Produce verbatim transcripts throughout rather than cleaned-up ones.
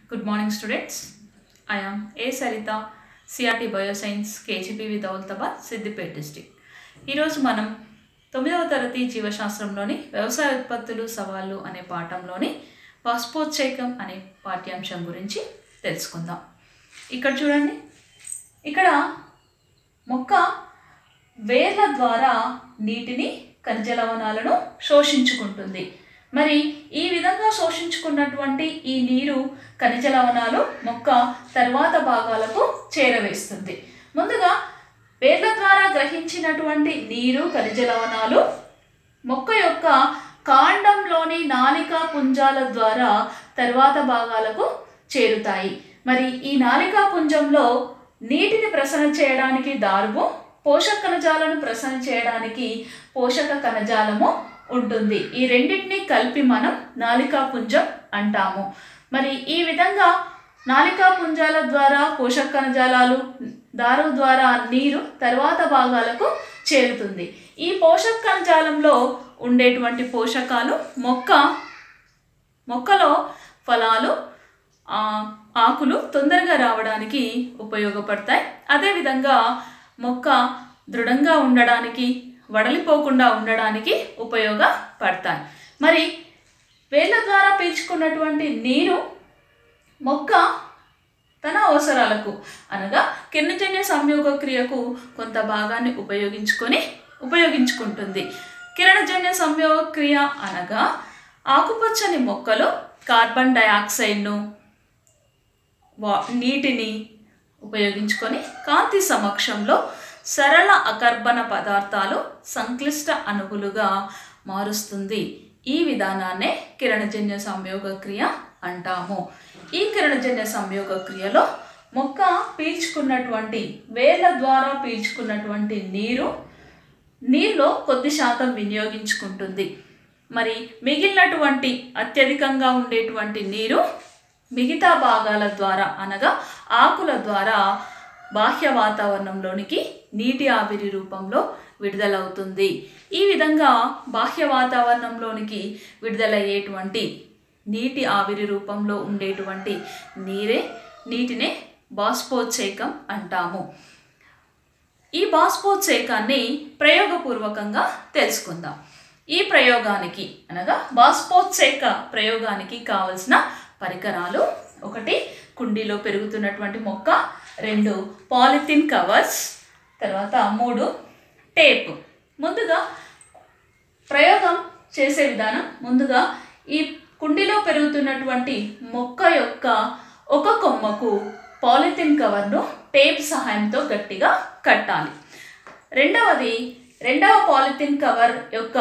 Good morning, students. I am A. Sarita, C R T Bioscience, K G P with Aultabad, Siddipet district. ఈరోజు మనం తొమ్మిదవ తరగతి జీవశాస్త్రంలోని వ్యవసాయ ఉత్పత్తులు సవాళ్ళు అనే పాఠంలోని బాష్పోత్సేకం అనే పాఠ్యాంశం గురించి తెలుసుకుందాం. ఇక్కడ చూడండి, ఇక్కడ మొక్క వేర్ల ద్వారా నీటిని, ఖనిజ లవణాలను శోషించుకుంటుంది. మరి ఈ విధంగా శోషించుకున్నటువంటి ఈ నీరు, ఖనిజ లవణాలు మొక్క తర్వాత భాగాలకు చేరవేస్తుంది. ముందుగా వేర్ల ద్వారా గ్రహించినటువంటి నీరు, ఖనిజ లవణాలు మొక్క యొక్క కాండంలోని నాళికా పుంజాల ద్వారా తర్వాత భాగాలకు చేరుతాయి. మరి ఈ నాళికా పుంజంలో నీటిని ప్రసరణ చేయడానికి దారువు, పోషక కణజాలను ప్రసరణ చేయడానికి పోషక కణజాలము ఉంటుంది. ఈ రెండింటిని కలిపి మనం నాళికా పుంజం అంటాము. మరి ఈ విధంగా నాళికా పుంజాల ద్వారా పోషక కణజాలాలు, దారువు ద్వారా నీరు తర్వాత భాగాలకు చేరుతుంది. ఈ పోషక కణజాలంలో ఉండేటువంటి పోషకాలు మొక్క మొక్కలో ఫలాలు, ఆకులు తొందరగా రావడానికి ఉపయోగపడతాయి. అదేవిధంగా మొక్క దృఢంగా ఉండడానికి, వడలిపోకుండా ఉండడానికి ఉపయోగపడతాయి. మరి వేళ్ళ ద్వారా పీల్చుకున్నటువంటి నీరు మొక్క తన అవసరాలకు అనగా కిరణజన్య సంయోగ క్రియకు కొంత భాగాన్ని ఉపయోగించుకొని ఉపయోగించుకుంటుంది. కిరణజన్య సంయోగ క్రియ అనగా ఆకుపచ్చని మొక్కలు కార్బన్ డయాక్సైడ్ను, నీటిని ఉపయోగించుకొని కాంతి సమక్షంలో సరళ అకర్బన పదార్థాలు సంక్లిష్ట అణువులుగా మారుస్తుంది. ఈ విధానాన్నే కిరణజన్య సంయోగ క్రియ అంటాము. ఈ కిరణజన్య సంయోగ క్రియలో మొక్క పీల్చుకున్నటువంటి, వేర్ల ద్వారా పీల్చుకున్నటువంటి నీరు నీరులో కొద్ది శాతం వినియోగించుకుంటుంది. మరి మిగిలినటువంటి అత్యధికంగా ఉండేటువంటి నీరు మిగతా భాగాల ద్వారా అనగా ఆకుల ద్వారా బాహ్య వాతావరణంలోనికి నీటి ఆవిరి రూపంలో విడుదలవుతుంది. ఈ విధంగా బాహ్య వాతావరణంలోనికి విడుదలయ్యేటువంటి నీటి ఆవిరి రూపంలో ఉండేటువంటి నీరే నీటినే బాష్పోత్సేకం అంటాము. ఈ బాష్పోత్సేకాన్ని ప్రయోగపూర్వకంగా తెలుసుకుందాం. ఈ ప్రయోగానికి అనగా బాష్పోత్సేక ప్రయోగానికి కావలసిన పరికరాలు: ఒకటి, కుండీలో పెరుగుతున్నటువంటి మొక్క; రెండు, పాలిథిన్ కవర్స్; తర్వాత మూడు, టేప్. ముందుగా ప్రయోగం చేసే విధానం: ముందుగా ఈ కుండీలో పెరుగుతున్నటువంటి మొక్క యొక్క ఒక కొమ్మకు పాలిథిన్ కవర్ను టేప్ సహాయంతో గట్టిగా కట్టాలి. రెండవది, రెండవ పాలిథిన్ కవర్ యొక్క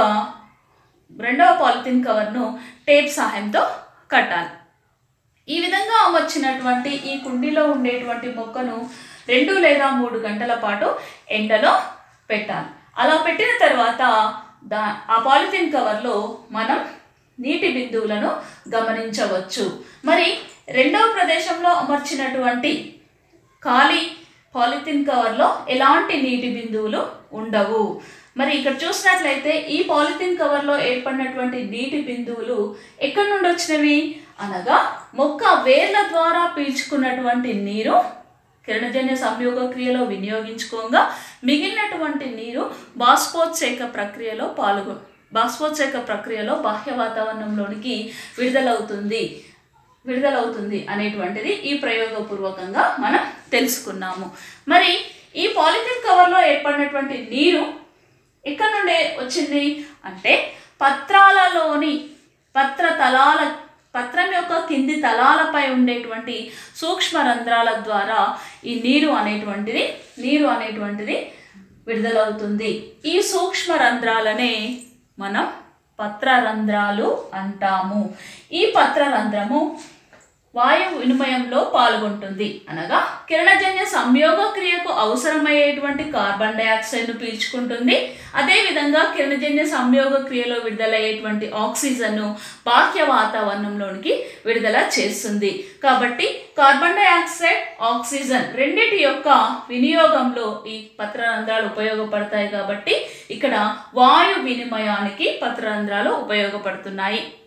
రెండవ పాలిథిన్ కవర్ను టేప్ సహాయంతో కట్టాలి. ఈ విధంగా అమర్చినటువంటి ఈ కుండీలో ఉండేటువంటి మొక్కను రెండు లేదా మూడు గంటల పాటు ఎండలో పెట్టాలి. అలా పెట్టిన తర్వాత దా ఆ పాలిథిన్ కవర్లో మనం నీటి బిందువులను గమనించవచ్చు. మరి రెండవ ప్రదేశంలో అమర్చినటువంటి ఖాళీ పాలిథిన్ కవర్లో ఎలాంటి నీటి బిందువులు ఉండవు. మరి ఇక్కడ చూసినట్లయితే ఈ పాలిథిన్ కవర్లో ఏర్పడినటువంటి నీటి బిందువులు ఎక్కడి నుండి వచ్చినవి అనగా మొక్క వేర్ల ద్వారా పీల్చుకున్నటువంటి నీరు కిరణజన్య సంయోగ క్రియలో వినియోగించుకోగా మిగిలినటువంటి నీరు బాష్పోత్సేక ప్రక్రియలో పాల్గొ బాష్పోత్సేక ప్రక్రియలో బాహ్య వాతావరణంలోనికి విడుదలవుతుంది విడుదలవుతుంది అనేటువంటిది ఈ ప్రయోగపూర్వకంగా మనం తెలుసుకున్నాము. మరి ఈ పాలిథిన్ కవర్లో ఏర్పడినటువంటి నీరు ఎక్కడి నుండి వచ్చింది అంటే పత్రాలలోని పత్ర తలాల పత్రం యొక్క కింది తలాలపై ఉండేటువంటి సూక్ష్మ రంధ్రాల ద్వారా ఈ నీరు అనేటువంటిది నీరు అనేటువంటిది విడుదలవుతుంది. ఈ సూక్ష్మ రంధ్రాలనే మనం పత్రరంధ్రాలు అంటాము. ఈ పత్రరంధ్రము వాయు వినిమయంలో పాల్గొంటుంది అనగా కిరణజన్య సంయోగ క్రియకు అవసరమయ్యేటువంటి కార్బన్ డయాక్సైడ్ను పీల్చుకుంటుంది. అదేవిధంగా కిరణజన్య సంయోగ క్రియలో విడుదలయ్యేటువంటి ఆక్సిజన్ను బాహ్య వాతావరణంలోనికి విడుదల చేస్తుంది. కాబట్టి కార్బన్ డయాక్సైడ్, ఆక్సిజన్ రెండిటి యొక్క వినియోగంలో ఈ పత్రరంధ్రాలు ఉపయోగపడతాయి. కాబట్టి ఇక్కడ వాయు వినిమయానికి పత్రరంధ్రాలు ఉపయోగపడుతున్నాయి.